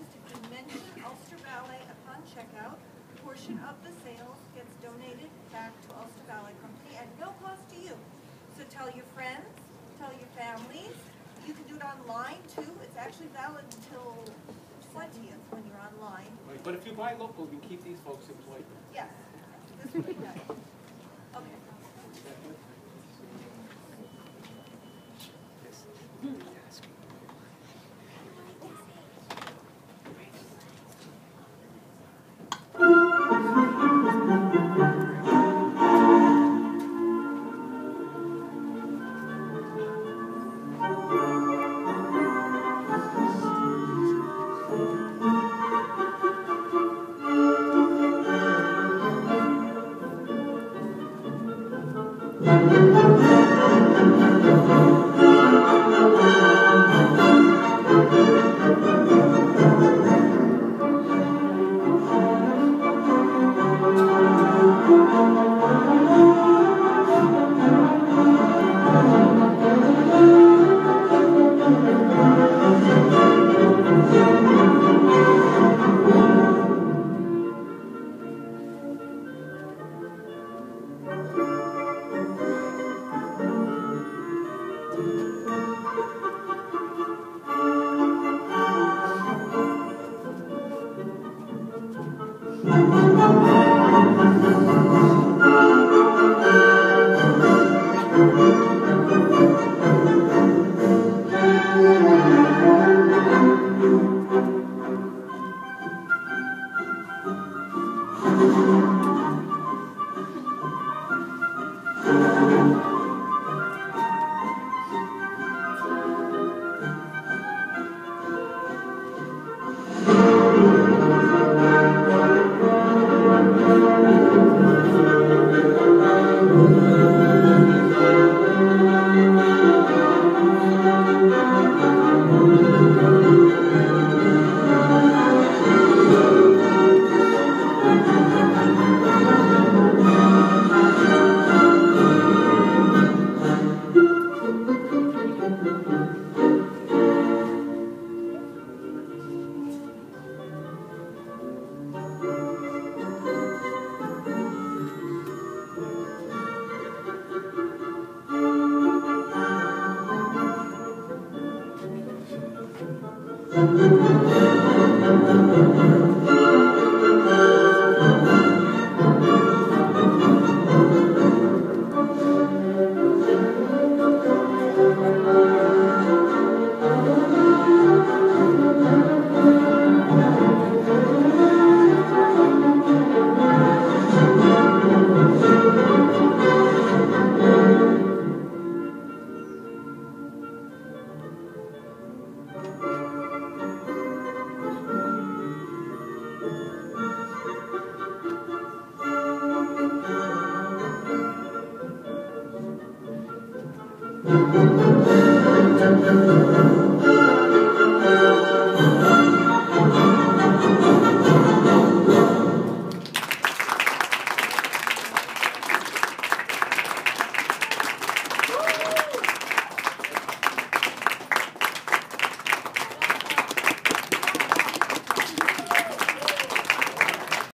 is if you mention Ulster Ballet upon checkout, a portion of the sales gets donated back to Ulster Ballet Company at no cost to you. So tell your friends, tell your families. You can do it online too. It's actually valid until 20th when you're online. Right. But if you buy local, you keep these folks employed. Yes. This would be nice. Okay.